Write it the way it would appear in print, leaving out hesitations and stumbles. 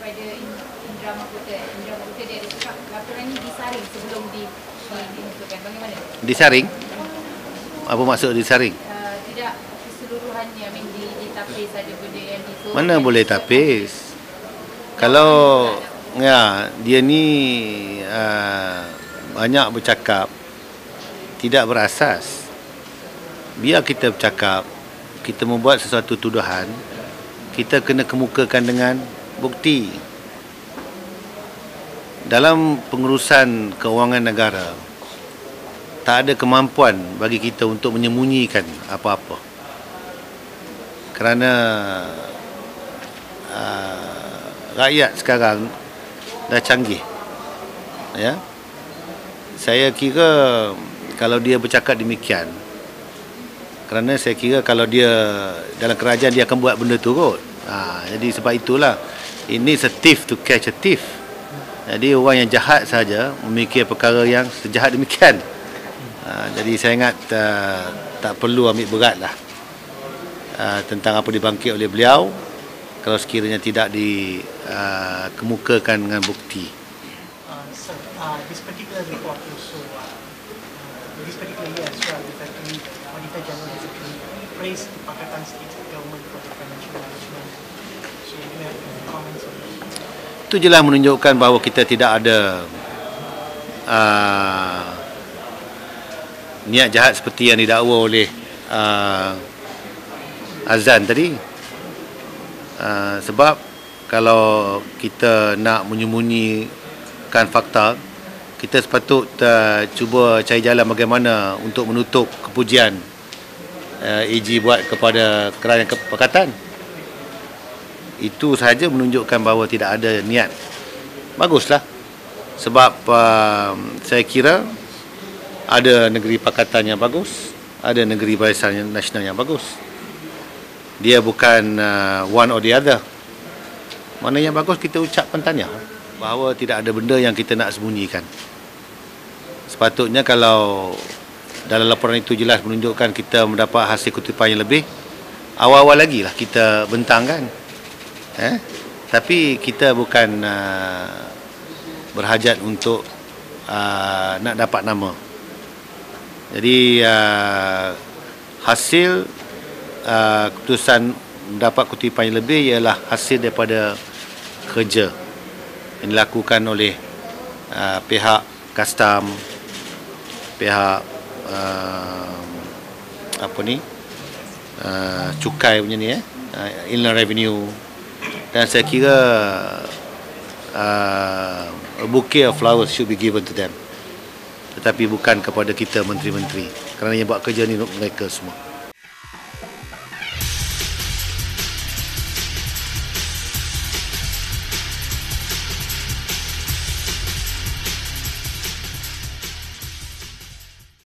daripada Indra Mahkota. Indra Mahkota dia ada cakap laporan ni disaring sebelum dimasukkan. Bagaimana? Disaring? Apa maksud disaring? Tidak keseluruhannya, ditapis ada benda yang disuruh. Mana boleh tapis? Kalau ya, dia ni banyak bercakap tidak berasas. Biar kita bercakap, kita membuat sesuatu tuduhan, kita kena kemukakan dengan bukti. Dalam pengurusan kewangan negara, tak ada kemampuan bagi kita untuk menyembunyikan apa-apa. Kerana rakyat sekarang dah canggih. Ya. Saya kira kalau dia bercakap demikian, kerana saya kira kalau dia dalam kerajaan dia akan buat benda tu kot. Jadi sebab itulah ini a thief to catch a thief. Jadi orang yang jahat saja memikir perkara yang sejahat demikian. Jadi saya ingat tak perlu ambil berat lah tentang apa dibangkit oleh beliau kalau sekiranya tidak dikemukakan dengan bukti. Sir, this particular report also, this particular year as well, the Auditor General has actually praised the Pakatan State government for the financial management. So, do you have any comments on that? Itu jelas menunjukkan bahawa kita tidak ada niat jahat seperti yang didakwa oleh Azan tadi. Sebab kalau kita nak menyembunyikan fakta, kita sepatut cuba cari jalan bagaimana untuk menutup kepujian AG buat kepada kerajaan pakatan. Itu sahaja menunjukkan bahawa tidak ada niat. Baguslah. Sebab saya kira ada negeri pakatan yang bagus, ada negeri barisan nasional yang bagus. Dia bukan one or the other. Mana yang bagus kita ucapkan tahniah. Bahawa tidak ada benda yang kita nak sembunyikan. Sepatutnya kalau dalam laporan itu jelas menunjukkan kita mendapat hasil kutipan yang lebih, awal-awal lagi lah kita bentangkan. Tapi kita bukan berhajat untuk nak dapat nama. Jadi hasil keputusan mendapat kutipan yang lebih ialah hasil daripada kerja yang dilakukan oleh pihak custom, pihak cukai punya ni, Inland Revenue, dan saya kira a bouquet of flowers should be given to them, tetapi bukan kepada kita menteri-menteri, kerana yang buat kerja ni untuk mereka semua.